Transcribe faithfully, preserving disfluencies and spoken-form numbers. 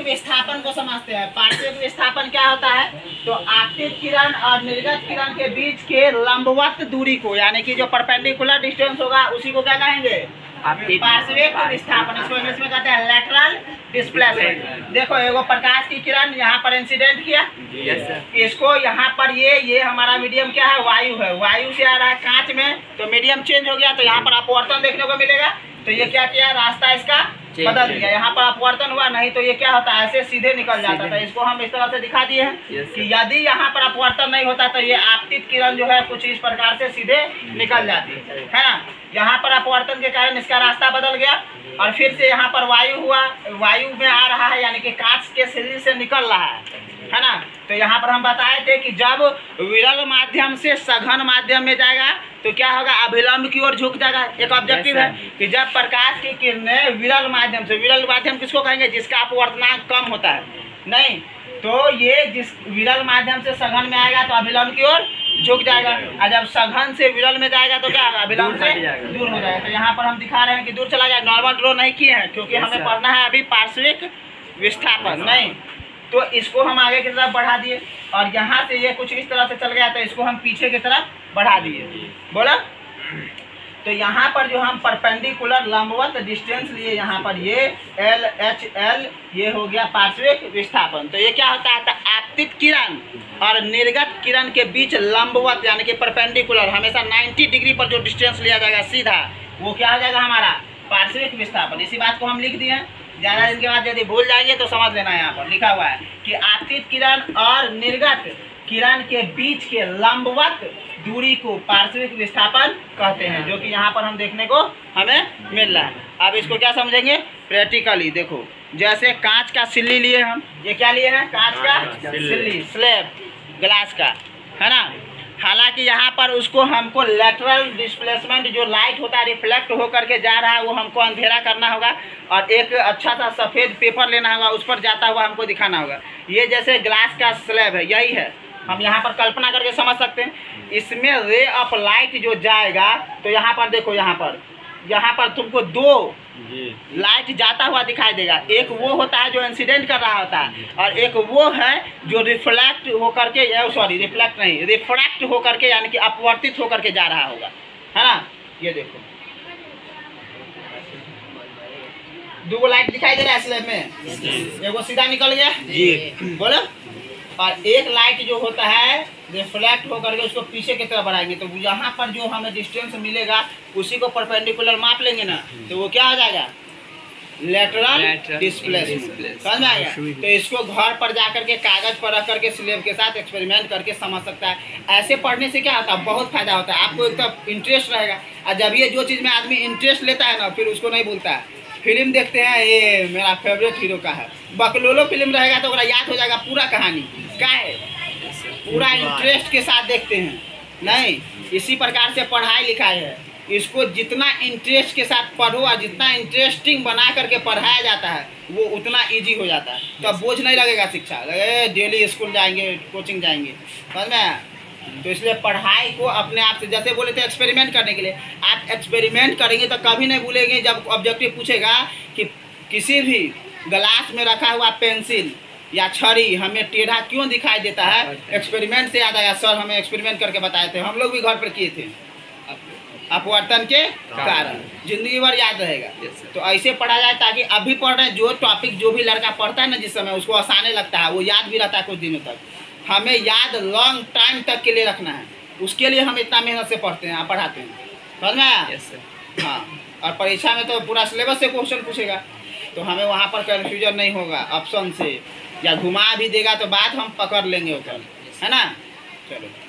विस्थापन को समझते हैं। पार्श्विक विस्थापन क्या होता है? तो आपतित किरण और निर्गत किरण के बीच के लंबवत दूरी को, यानी कि जो परपेंडिकुलर डिस्टेंस होगा उसी को क्या कहेंगे? पार्श्विक विस्थापन। इसको इंग्लिश में कहते हैं लेटरल डिस्प्लेसमेंट। देखो एगो प्रकाश की किरण यहाँ पर इंसिडेंट किया, इसको यहाँ पर ये ये हमारा मीडियम क्या है? वायु है। वायु से आ रहा है कांच में, तो मीडियम चेंज हो गया, तो यहाँ पर अपवर्तन देखने को मिलेगा। तो ये क्या किया? रास्ता इसका बदल दिया, यहाँ पर अपवर्तन हुआ, नहीं तो ये क्या होता है? ऐसे सीधे निकल जाता था। इसको हम इस तरह से दिखा दिए हैं कि यदि यहाँ पर अपवर्तन नहीं होता तो ये आपतित किरण जो है कुछ इस प्रकार से सीधे निकल जाती है, है ना। यहाँ पर अपवर्तन के कारण इसका रास्ता बदल गया और फिर से यहाँ पर वायु हुआ, वायु में आ रहा है, यानी कि कांच के शरीर से निकल रहा है, है ना। तो यहाँ पर हम बताए थे कि जब विरल माध्यम से सघन माध्यम में जाएगा तो क्या होगा? अभिलंब की ओर झुक जाएगा। एक ऑब्जेक्टिव है कि जब प्रकाश की किरणें विरल माध्यम से, विरल माध्यम किसको कहेंगे? जिसका अपवर्तनांक कम होता है, नहीं तो ये जिस विरल माध्यम से सघन में आएगा तो अभिलंब की ओर झुक जाएगा, और जब सघन से विरल में जाएगा तो क्या होगा? अभिलंब से दूर हो जाएगा। तो यहाँ पर हम दिखा रहे हैं कि दूर चला जाएगा। नॉर्मल ड्रॉ नहीं किए हैं क्योंकि हमें पढ़ना है अभी पार्श्विक विस्थापन, नहीं तो इसको हम आगे की तरफ बढ़ा दिए और यहाँ से ये कुछ इस तरह से चल गया तो इसको हम पीछे की तरफ बढ़ा दिए, बोला। तो यहाँ पर जो हम परपेंडिकुलर लंबवत डिस्टेंस लिए, यहाँ पर ये एल एच एल, ये हो गया पार्श्विक विस्थापन। तो ये क्या होता है? आपतित किरण और निर्गत किरण के बीच लंबवत यानी कि परपेंडिकुलर, हमेशा नब्बे डिग्री पर जो डिस्टेंस लिया जाएगा सीधा, वो क्या हो जाएगा? हमारा पार्श्विक विस्थापन। इसी बात को हम लिख दिए हैं। ज़्यादा दिन के बाद यदि भूल जाएंगे तो समझ लेना। यहाँ पर लिखा हुआ है कि आपतित किरण और निर्गत किरण के बीच के लंबवत दूरी को पार्श्विक विस्थापन कहते हैं, जो कि यहाँ पर हम देखने को हमें मिल रहा है। अब इसको क्या समझेंगे? प्रैक्टिकली देखो, जैसे कांच का सिल्ली लिए हम, ये क्या लिए हैं? कांच का सिल्ली, स्लैब ग्लास का, है ना। हालांकि यहाँ पर उसको हमको लेटरल डिस्प्लेसमेंट, जो लाइट होता है रिफ्लेक्ट होकर के जा रहा है, वो हमको अंधेरा करना होगा और एक अच्छा सा सफ़ेद पेपर लेना होगा, उस पर जाता हुआ हमको दिखाना होगा। ये जैसे ग्लास का स्लैब है, यही है, हम यहाँ पर कल्पना करके समझ सकते हैं। इसमें रे ऑफ लाइट जो जाएगा तो यहाँ पर देखो, यहाँ पर यहाँ पर तुमको दो लाइट जाता हुआ दिखाई देगा। एक वो होता है जो इंसिडेंट कर रहा होता है और एक वो है जो रिफ्लेक्ट होकर के, सॉरी रिफ्लेक्ट नहीं, रिफ्रैक्ट होकर के, यानी कि अपवर्तित होकर के जा रहा होगा, है ना। ये देखो दो लाइट दिखाई दे रहा है स्लैब में, एगो सीधा निकल गया जी, बोलो, और एक लाइट जो होता है रिफ्लेक्ट होकर के उसको पीछे की तरफ बढ़ाएंगे, तो यहाँ पर जो हमें डिस्टेंस मिलेगा उसी को परपेंडिकुलर माप लेंगे ना, तो वो क्या हो जाएगा? लेटरल डिस्प्लेसमेंट, समझ में आएगा। तो इसको घर पर जाकर के कागज पर रख करके स्लेब के साथ एक्सपेरिमेंट करके समझ सकता है। ऐसे पढ़ने से क्या होता है? बहुत फायदा होता है। आपको एक तो इंटरेस्ट रहेगा, और जब ये जो चीज़ में आदमी इंटरेस्ट लेता है ना, फिर उसको नहीं भूलता है। फिल्म देखते हैं, ये मेरा फेवरेट हीरो का है, बकलोलो फिल्म रहेगा तो याद हो जाएगा पूरा कहानी, क्या है, पूरा इंटरेस्ट के साथ देखते हैं। नहीं, इसी प्रकार से पढ़ाई लिखाई है, इसको जितना इंटरेस्ट के साथ पढ़ो और जितना इंटरेस्टिंग बना करके पढ़ाया जाता है वो उतना इजी हो जाता है। तो अब बोझ नहीं लगेगा शिक्षा, लगे डेली स्कूल जाएंगे, कोचिंग जाएंगे, समझ में। तो इसलिए पढ़ाई को अपने आप से, जैसे बोले थे एक्सपेरिमेंट करने के लिए, आप एक्सपेरिमेंट करेंगे तो कभी नहीं भूलेंगे जब ऑब्जेक्टिव पूछेगा कि किसी भी ग्लास में रखा हुआ पेंसिल या छड़ी हमें टेढ़ा क्यों दिखाई देता है, एक्सपेरिमेंट से याद आया, सर हमें एक्सपेरिमेंट करके बताए थे, हम लोग भी घर पर किए थे, अपवर्तन के कारण, जिंदगी भर याद रहेगा। तो ऐसे पढ़ा जाए ताकि अभी पढ़ रहे हैं, जो टॉपिक जो भी लड़का पढ़ता है ना जिस समय, उसको आसाने लगता है, वो याद भी रहता है कुछ दिनों तक। हमें याद लॉन्ग टाइम तक के लिए रखना है, उसके लिए हम इतना मेहनत से पढ़ते हैं, पढ़ाते हैं, समझ में आया? yes, हाँ, और परीक्षा में तो पूरा सिलेबस से क्वेश्चन पूछेगा, तो हमें वहाँ पर कन्फ्यूजन नहीं होगा ऑप्शन से, या घुमा भी देगा तो बात हम पकड़ लेंगे ऊपर, है ना। चलो।